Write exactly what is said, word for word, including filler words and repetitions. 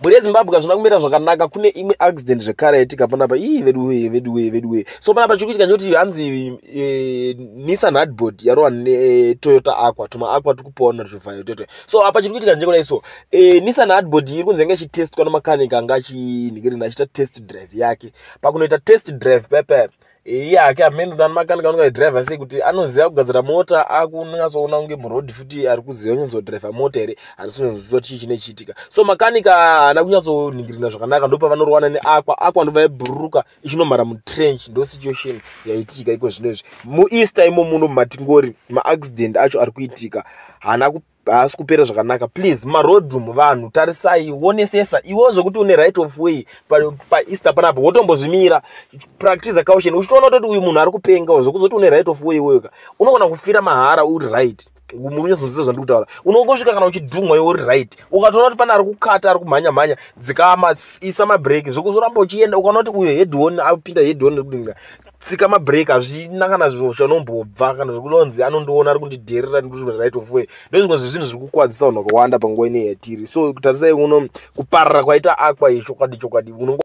Muri Zimbabwe zvina kumira zvakanaka kune imwe accident zvekare yaitika panapa ii veduwe veduwe veduwe so panapa chikuitika njoti hanzi e, Nissan hardboard yarova neToyota Aqua tuma Aqua tukupona tuvhayo tete so apa chikuitika nje kuna iso e, Nissan hardboard iri kunze nge chitest kana mechanic anga chi nigiri achita test drive yake pakunoita test drive pepe iya ake amendo dan makanika unga driver sei kuti anoziva kugadzira mota akunyasoona kunge muroad futi ari kuziva nyenzo driver mota ere arisunyazoziva chii chinechiitika so makanika haana kunyatsoningirira zvakanaka ndopa vanorwana neAqua Aqua ndobva yabhururuka ichinomhara mutrench ndo situation yaitika iko zvinezvi mueaster imo muno mumatingori maaccident acho ari kuitika haana haasi kupera zvakanaka please marodroom vanhu tarisai wonesesa iwo zvokuti une right of way paeaster panapa wotombozvimira practice caution uchitoona kuti uyu munhu ari kupenga zvokuzoti une right of way iweyoka unogona kufira mahara uri right munyazonzisa zvandiri kutaura unongosvika kana uchidhumwa iwe uri right ukatoona kuti pane ari kukata ari kumhanya mhanya dzikama isa mabreki zvokuzoramba uchienda ukaona kuti uyo headhone apinda headhone kudinga tsika mabreki hazvina kana zvinhu zvanombobva kana zvokunonzi anondoona ari kundidherera ndiri right of way ndozvimwe zvezvinhu zviri kukwadzisa vanhu vakawanda panguva ine yatiri so kutarisai uno kuparara kwaita Aqua yechokwadi chokwadi